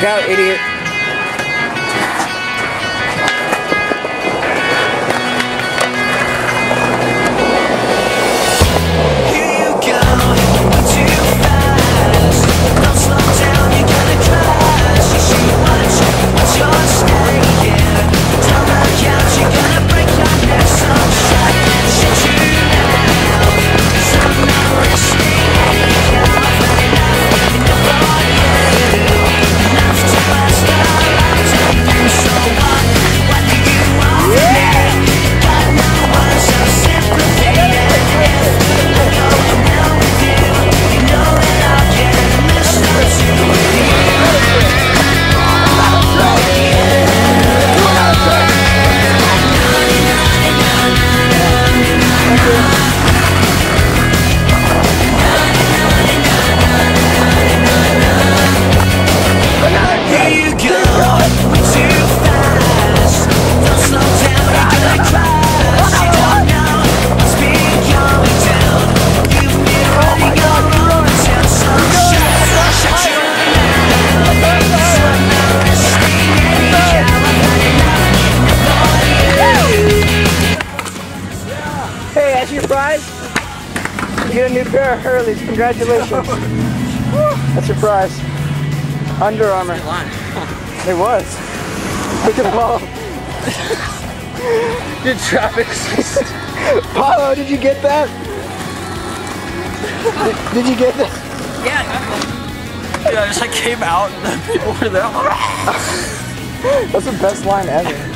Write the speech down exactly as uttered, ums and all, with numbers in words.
Look out, idiot. Hey, that's your prize? You get a new pair of Hurleys. Congratulations. That's your prize. Under Armour. It was. Look at them all. Good traffic. Paulo, did you get that? Did, did you get that? Yeah, I got that. Yeah, I just like came out and then people were there. That's the best line ever.